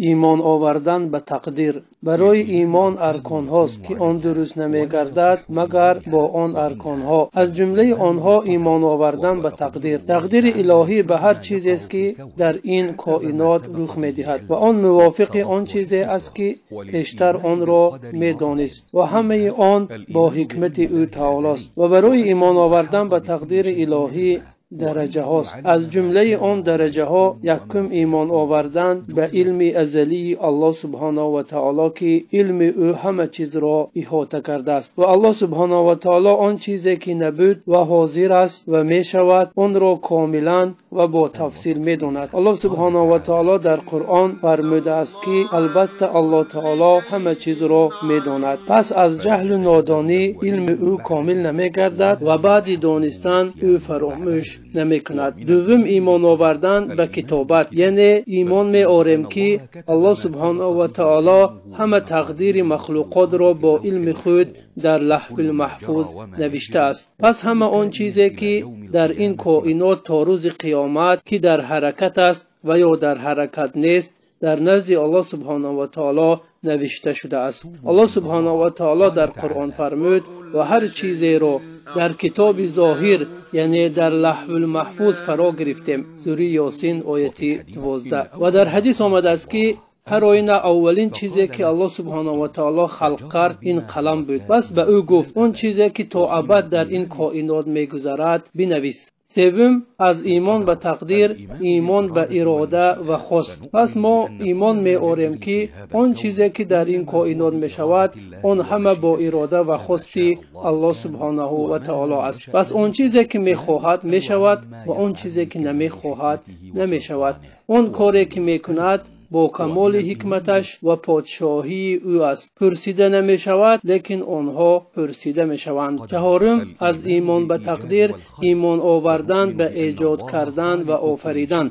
ایمان آوردن به تقدیر. برای ایمان ارکان هاست که آن درست نمی گردد مگر با آن ارکان ها. از جمله آنها ایمان آوردن به تقدیر. تقدیر الهی به هر چیزی است که در این کائنات رخ می دهد و آن موافق آن چیزی است که پیشتر آن را می دانست و همه آن با حکمت او تعالی است. و برای ایمان آوردن به تقدیر الهی درجه هاست. از جمله آن درجه ها یکم ایمان آوردن به علم ازلی الله سبحانه و تعالی که علم او همه چیز را احاطه کرده است و الله سبحانه و تعالی آن چیزی که نبود و حاضر است و می شود آن را کاملا و با تفصیل می داند. الله سبحانه و تعالی در قرآن فرموده است که البته الله تعالی همه چیز را می داند. پس از جهل و نادانی علم او کامل نمی گردد و بعد دانستن او فراموش نمی کند. دوم ایمان آوردن به کتابت، یعنی ایمان می آوریم که الله سبحانه و تعالی همه تقدیر مخلوقات را با علم خود در لوح المحفوظ نوشته است. پس همه آن چیزی که در این کائنات تا روز قیامت که در حرکت است و یا در حرکت نیست در نزد الله سبحانه و تعالی نوشته شده است. الله سبحانه و تعالی در قرآن فرمود و هر چیزی را در کتاب ظاهر یعنی در لوح المحفوظ فرا گرفتیم. سوره یاسین آیه 12. و در حدیث آمده است که هر آینه اولین چیزی که الله سبحانه و تعالی خلق کرد این قلم بود. بس به او گفت اون چیزی که تا ابد در این کائنات میگذرد بنویس. سوم از ایمان به تقدیر ایمان به اراده و خواست. پس ما ایمان می آوریم که آن چیزی که در این کائنات می شود آن همه با اراده و خواستی الله سبحانه و تعالی است. پس آن چیزی که می خواهد می شود و آن چیزی که نمی خواهد نمی شود. آن کاری که می کند با کمال حکمتش و پادشاهی او است. پرسیده نمی شود لیکن آنها پرسیده می شوند. چهارم از ایمان به تقدیر ایمان آوردن به ایجاد کردن و آفریدن.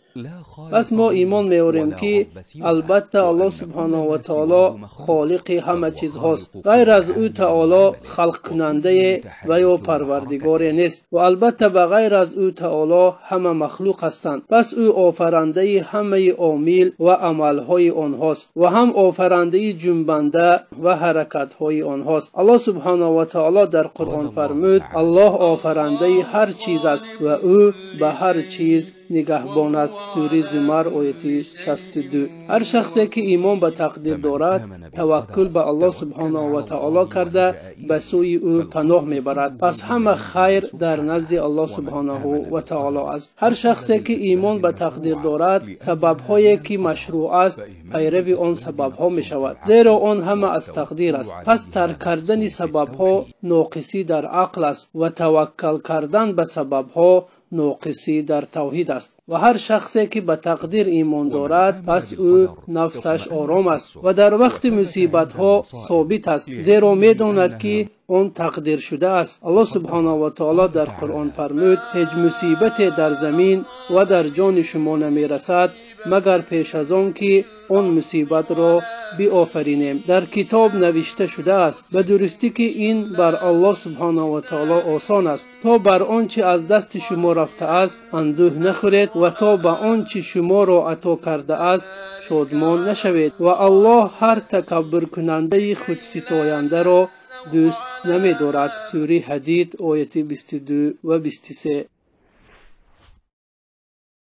پس ما ایمان می‌آوریم که البته الله سبحانه و تعالی خالق همه چیز هست. غیر از او تعالی خلق کننده و یا پروردگار نیست و البته به غیر از او تعالی همه مخلوق هستند. پس او آفرنده همه عامل و عملهای آنهاست و هم آفرنده جنبنده و حرکتهای آنهاست. الله سبحانه و تعالی در قرآن فرمود الله آفرنده هر چیز است و او به هر چیز نگهبان است. سوره زمر آیه 62. هر شخصی که ایمان به تقدیر دارد توکل به الله سبحانه و تعالی کرده به سوی او پناه میبرد. پس همه خیر در نزد الله سبحانه و تعالی است. هر شخصی که ایمان به تقدیر دارد سبب‌هایی که مشروع است پیرو آن سبب‌ها میشود زیرا آن همه از تقدیر است. پس ترک کردن سبب‌ها ناقصی در عقل است و توکل کردن به سبب‌ها ناقصی در توحید است. و هر شخصی که به تقدیر ایمان دارد پس او نفسش آرام است و در وقت مصیبت ها ثابت است زیرا میداند که آن تقدیر شده است. الله سبحانه و تعالی در قرآن فرمود هیچ مصیبت در زمین و در جان شما نمی رسد مگر پیش از آن که آن مصیبت را بیافرینیم. در کتاب نوشته شده است به درستی که این بر الله سبحانه و تعالی آسان است. تا بر آنچه از دست شما رفته است اندوه نخورید و تا به آنچه شما را عطا کرده است شادمان نشوید و الله هر تکبر کننده خود ستاینده را دوست نمی دارد. سوره حدید آیه 22 و 23.